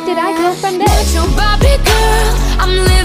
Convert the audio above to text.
did I go from this? Your Barbie girl, I'm living